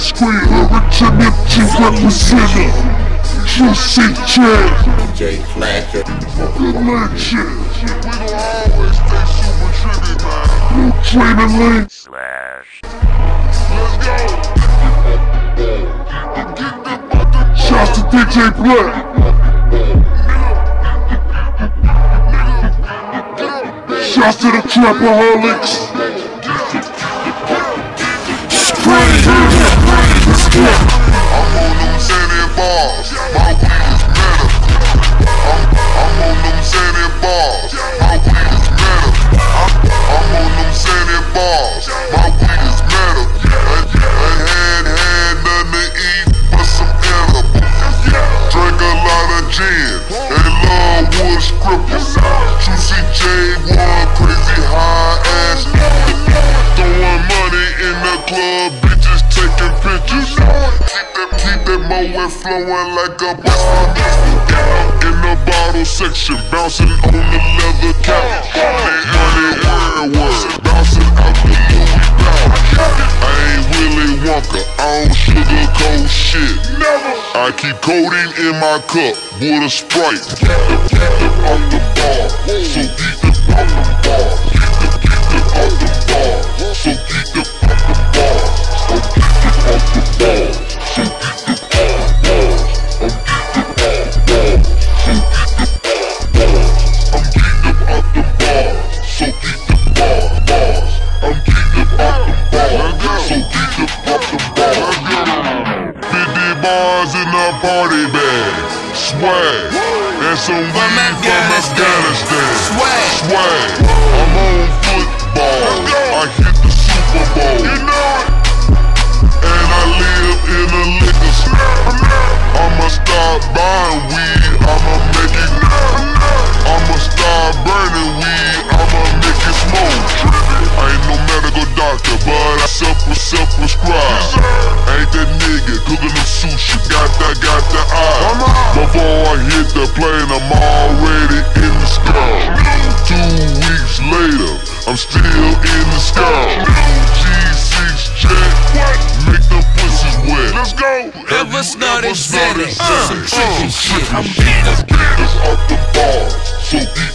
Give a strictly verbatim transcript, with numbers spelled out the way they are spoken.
Screen origin empty representative. Juicy J. J Flasher. Good legend. We gon' always stay super trippy, man. New training link. Slash. Let's go. Shouts to D J Black. Shouts to the Trapaholics. Screen. Let's go. I'm on them Xanny bars. My weed is medical. I'm, I'm on them Xanny bars. My weed is medical. I'm, I'm on them Xanny bars. My weed is medical. I, I had had nothing to eat but some edibles. Drank a lot of gin and love wood scribbles. Juicy J one crazy high ass. Throwing money in the club, bitches taking pictures. Keep that, keep that moe flowing like a bus. In the bottle section, bouncing on the leather couch. Money, money everywhere, bouncing out the Louis pouch. I ain't Willy Wonka, I don't sugarcoat shit. I keep codeine in my cup with a Sprite. Keep the, keep the off the bar, so keep the off the bar. Keep the, keep the off the bar, so keep the off the bar. So keep the off the bar, so keep the off the bar. I'm keep the off the bar, so keep the bars. I'm keep the off the bar, so keep the off the bar. fifty bars in a party bag, swag, and some weed from Afghanistan. Swag, swag. I'm on football, I hit the Super Bowl, you know it. And I live in a liquor store. I'ma stop buying weed, I'ma make it. I'ma stop burning weed, I'ma make it smoke. I ain't no medical doctor, but I self-prescribe. Ain't that nigga cooking them sushi, got that, got the eye. Before I hit the plane, I'm already in the sky. Two weeks later, I'm still in the sky. G six jet, make the pussies wet. Let's go. Ever started started Xanny? Some tricky shit. I'm beat us, beat us off the bar, so beat